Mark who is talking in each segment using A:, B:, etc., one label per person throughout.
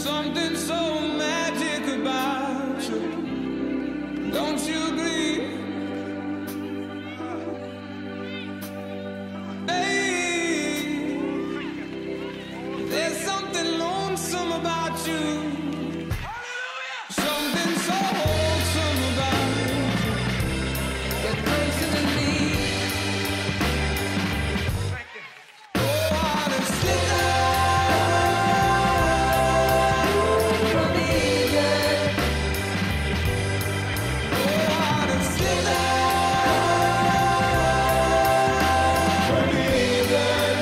A: something so magic about you. Don't you agree? Babe, there's something lonesome about you. Something so wholesome about you. Get closer to me. Oh, I just sit from England. Oh, I just sit from England.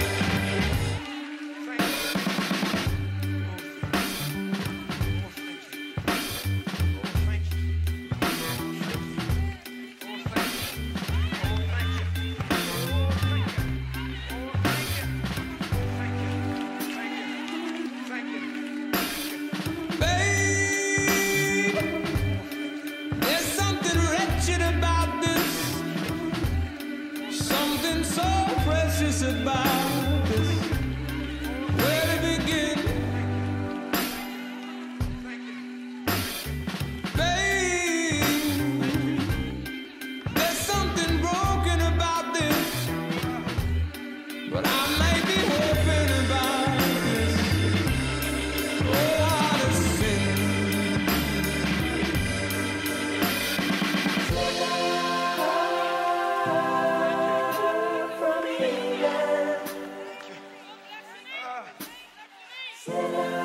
A: Babe, there's something wretched about this, something so precious about this. Where to begin? Babe, there's something broken about this, but I may be hoping about this. Oh, what a sin.
B: From England.